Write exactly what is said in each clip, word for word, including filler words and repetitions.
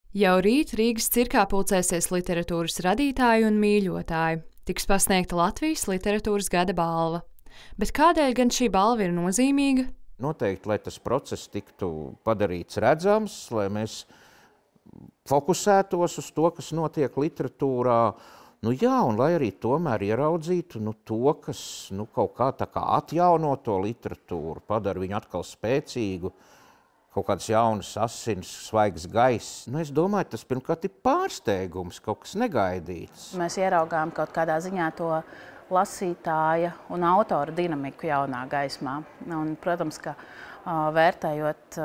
Jau rīt Rīgas cirkā pulcēsies literatūras radītāji un mīļotāji. Tiks pasniegta Latvijas literatūras gada balva. Bet kādēļ gan šī balva ir nozīmīga? Noteikti, lai tas process tiktu padarīts redzams, lai mēs fokusētos uz to, kas notiek literatūrā, nu jā, un lai arī tomēr ieraudzītu nu, to, kas nu, kaut kā tā kā atjauno to literatūru, padara viņu atkal spēcīgu, kaut kāds jaunas asins, svaigs gaiss. Nu, es domāju, tas pirmkārt ir pārsteigums, kaut kas negaidīts. Mēs ieraugām kaut kādā ziņā to lasītāja un autora dinamiku jaunā gaismā. Un, protams, ka vērtējot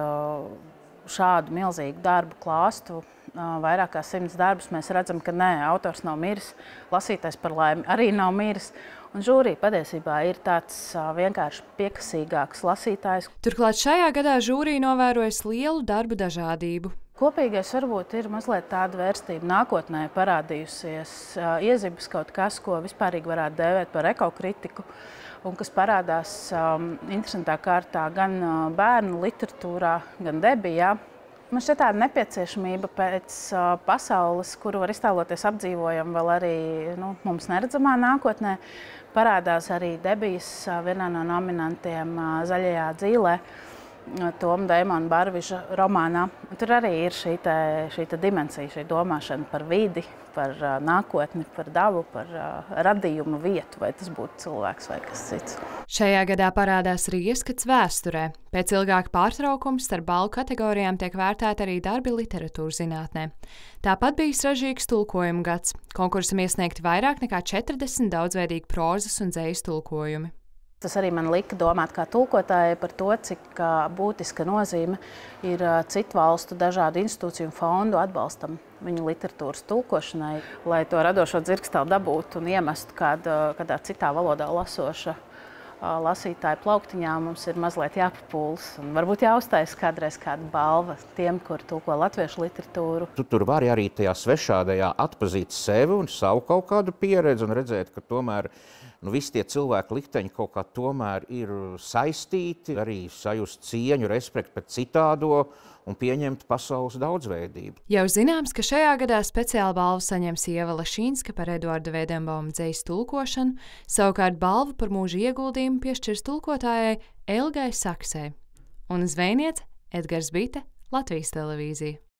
šādu milzīgu darbu klāstu, vairāk kā simts darbus, mēs redzam, ka nē, autors nav miris, lasītājs par laimi arī nav miris. Un žūrija patiesībā ir tāds vienkārši piekasīgāks lasītājs. Turklāt šajā gadā žūrija novērojas lielu darbu dažādību. Kopīgais varbūt ir mazliet tāda vērstība nākotnē parādījusies, iezibas kaut kas, ko vispārīgi varētu dēvēt par ekokritiku, un kas parādās um, interesantā kārtā gan bērnu literatūrā, gan debijā. Man šķiet tāda nepieciešamība pēc uh, pasaules, kuru var iztēloties apdzīvojam vēl arī nu, mums neredzamā nākotnē, parādās arī debijas uh, vienā no nominantiem uh, Zaļajā dzīlē, uh, Toma Deimona Barviža romānā. Tur arī ir šī, te, šī te dimensija, šī domāšana par vidi, par uh, nākotni, par dabu, par uh, radījumu vietu, vai tas būtu cilvēks vai kas cits. Šajā gadā parādās arī ieskats vēsturē. Pēc ilgāka pārtraukuma starp balvu kategorijām tiek vērtēti arī darbi literatūras zinātnē. Tāpat bijis ražīgs tulkojumu gads. Konkursam iesniegti vairāk nekā četrdesmit daudzveidīgi prozas un dzejas tulkojumi. Tas arī man lika domāt kā tulkotājai par to, cik būtiska nozīme ir citu valstu dažādu institūciju un fondu atbalstam viņu literatūras tulkošanai, lai to radošo dzirksteli dabūtu un iemestu kādā, kādā citā valodā lasoša lasītāju plauktiņā. Mums ir mazliet jāpapūlas un varbūt jāuztais kādreiz kāda balva tiem, kur tulko latviešu literatūru. Tu tur vari arī tajā svešādajā atpazīt sevi un savu kaut kādu pieredzi un redzēt, ka tomēr nu, visi tie cilvēku likteņi kaut kā tomēr ir saistīti, arī sajust cieņu, respektu pret citādo un pieņemt pasaules daudzveidību. Jau zināms, ka šajā gadā speciālu balvu saņems Ieva Lešīnska par Eduarda Veidenbauma dzejas tulkošanu, savukārt balvu par mūža ieguldījumu piešķirs tulkotājai Elgai Saksei. Un zvejniece Edgars Bite, Latvijas televīzija.